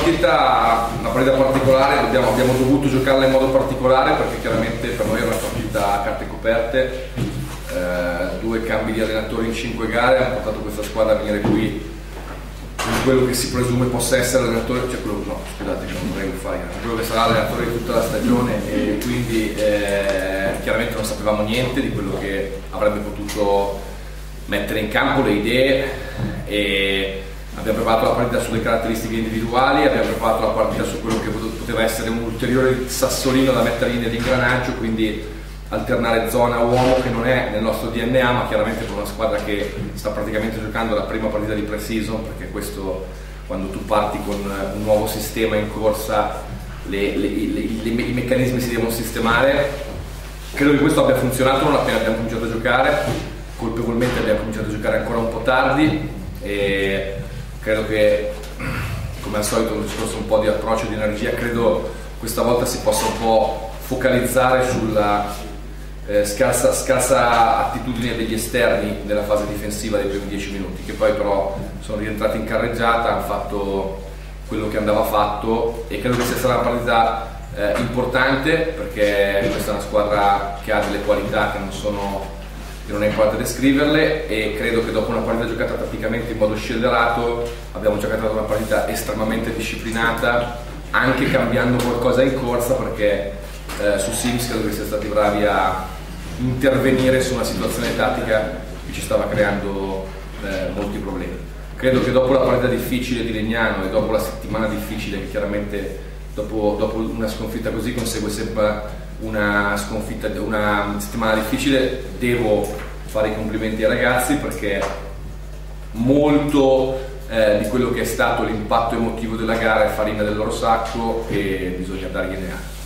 una partita particolare, abbiamo dovuto giocarla in modo particolare perché chiaramente per noi è una partita a carte coperte, 2 cambi di allenatori in 5 gare hanno portato questa squadra a venire qui in quello che si presume possa essere l'allenatore, cioè quello, no scusate che non vorrei fare, quello che sarà l'allenatore di tutta la stagione, e quindi chiaramente non sapevamo niente di quello che avrebbe potuto mettere in campo, le idee, e abbiamo preparato la partita sulle caratteristiche individuali, abbiamo preparato la partita su quello che poteva essere un ulteriore sassolino da mettere in nell'ingranaggio, quindi alternare zona uomo, che non è nel nostro DNA, ma chiaramente per una squadra che sta praticamente giocando la prima partita di pre-season, perché questo, quando tu parti con un nuovo sistema in corsa, i meccanismi si devono sistemare. Credo che questo abbia funzionato non appena abbiamo cominciato a giocare, colpevolmente abbiamo cominciato a giocare ancora un po' tardi, e credo che, come al solito, un discorso un po' di approccio, di energia, credo questa volta si possa un po' focalizzare sulla scarsa attitudine degli esterni nella fase difensiva dei primi 10 minuti, che poi però sono rientrati in carreggiata, hanno fatto quello che andava fatto, e credo che sia stata una partita importante, perché questa è una squadra che ha delle qualità che non è importante descriverle, e credo che dopo una partita giocata praticamente in modo scellerato abbiamo giocato una partita estremamente disciplinata, anche cambiando qualcosa in corsa, perché su Sims credo che sia stati bravi a intervenire su una situazione tattica che ci stava creando molti problemi. Credo che dopo la partita difficile di Legnano e dopo la settimana difficile, che chiaramente dopo una sconfitta così consegue sempre una settimana difficile, devo fare i complimenti ai ragazzi, perché molto di quello che è stato l'impatto emotivo della gara è farina del loro sacco e bisogna dargliene atto.